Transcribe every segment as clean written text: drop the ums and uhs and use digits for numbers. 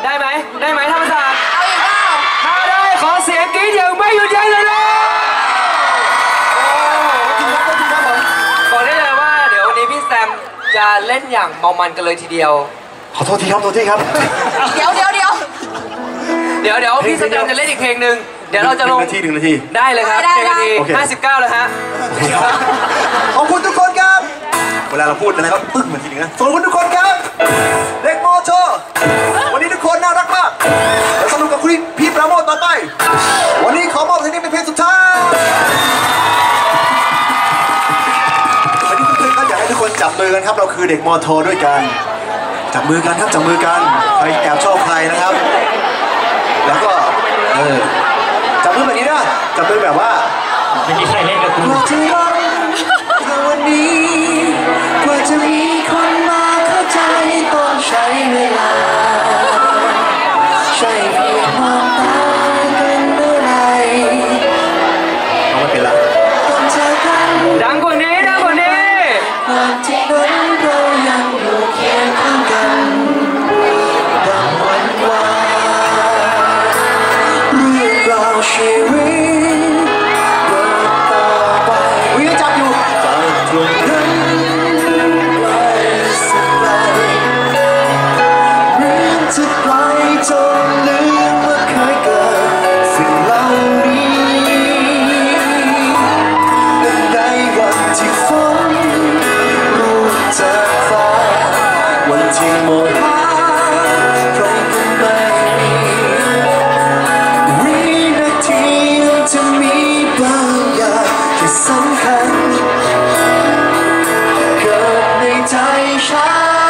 ได้ไหมธรรมศาสตร์เอาอีกเปล่าถ้าได้ขอเสียงกรี๊ดอย่างไม่หยุดยั้งเลยนะบอกได้เลยว่าเดี๋ยววันนี้พี่แซมจะเล่นอย่างเมามันกันเลยทีเดียวขอโทษทีครับเดี๋ยวพี่แซมจะเล่นอีกเพลงหนึ่งเดี๋ยวเราจะลง 1 นาทีได้เลยครับ1 นาที 59เลยฮะขอบคุณทุกคนครับเวลาเราพูดอะไรก็ตึ้งเหมือนทีนึงนะขอบคุณทุกคนครับเด็กมอชวันนี้ทุกคนน่ารักมากแล้วสนุกกับคุณพี่ปราโมทต่อไปวันนี้ขอมอบเพลงนี้เป็นเพลงสุดท้ายวันนี้เพื่อนๆก็อยากให้ทุกคนจับมือกันครับเราคือเด็กมอชด้วยกันจับมือกันครับจับมือกันใครแอบชอบใครนะครับแล้วก็จับมือแบบนี้นะจับมือแบบว่าไม่มีใครเล่นกับคุณวันนี้กว่าจะมีคนมาเข้าใจต้องใช้เวลาใช่เพียงมองตากันเมื่อไรเอาไม่เป็นละต้องเจอกันดังกว่านี้วันที่นั้นเรายังอยู่เคียงข้างกันดังวันวานเรื่องราวชีวิตจนลืมว่าเคยเกิดสิ่งเหล่านี้ในวันที่ฝนร่วงจากฟ้าวันที่หมดหาใครก็ไม่มีวินาทีจะมีบางอย่างที่สำคัญเกิดในใจฉัน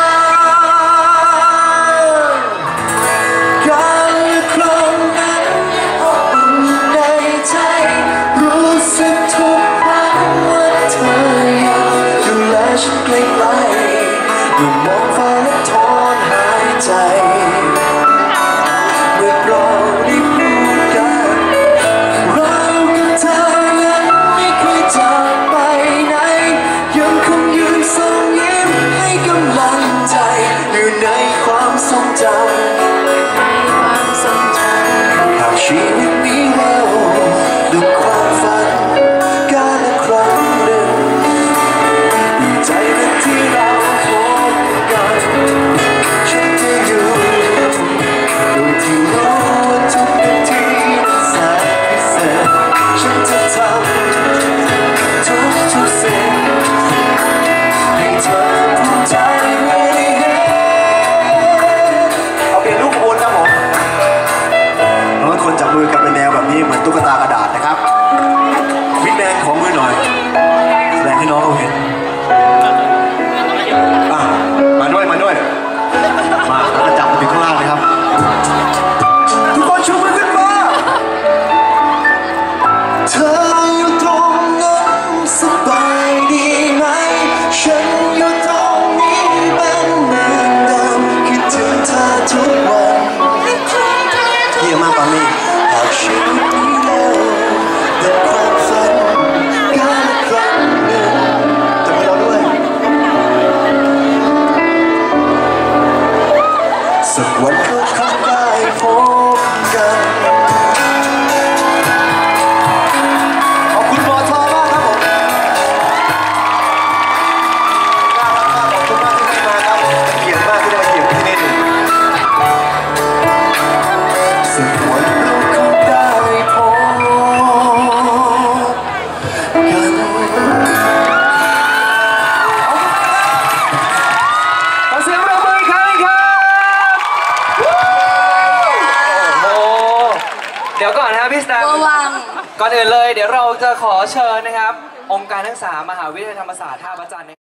ใกล้ๆอยู่มองฟ้าและถอนหายใจเมื่อเราได้พูดกันเรากับเธอยังไม่เคยจากไปไหนยังคงยืนส่งยิ้มให้กำลังใจอยู่ในความทรงจำหากชีวิตนี้เราดูความฝันการละครั้งหนึ่งใจนั้นที่เราพบกันฉันจะอยู่โดยที่รู้ว่าทุกนาทีนั้นแสนพิเศษฉันจะทำทุกสิ่งให้เธอภูมิใจไม่ได้เห็นเอาเปลี่ยนรูปขบวนครับผมเราทุกคนจับมือกันเป็นแนวแบบนี้เหมือนตุ๊กตากระดาษนะครับวิดแดงของมือหน่อยแสดงให้น้องเราเห็นมาด้วยมาแล้วจับมาถึงข้างล่างเลยครับทุกคนชูมือขึ้นมาเธออยู่ตรงนั้นสบายดีไหมฉันอยู่ตรงนี้เป็นเหมือนเดิมคิดถึงเธอทุกวันเยี่ยมมากปามี่หากชีวิตนี้แล้วแต่ความฝันการครั้งหนึ่งจะไม่รอด้วยสักวันก็คงได้พบกันขอบคุณมอทอมากครับผมน่ารักมากขอบคุณมากที่มาครับเกียรติมากที่ได้มาเกียรติที่นี่สักวันเราคงได้พบกันขอเสียงปรบมืออีกครั้งครับเดี๋ยวก่อนนะครับพี่แซมก่อนอื่นเลยเดี๋ยวเราจะขอเชิญนะครับองค์การทั้ง3มหาวิทยาลัยธรรมศาสตร์ท่าพระจันทร์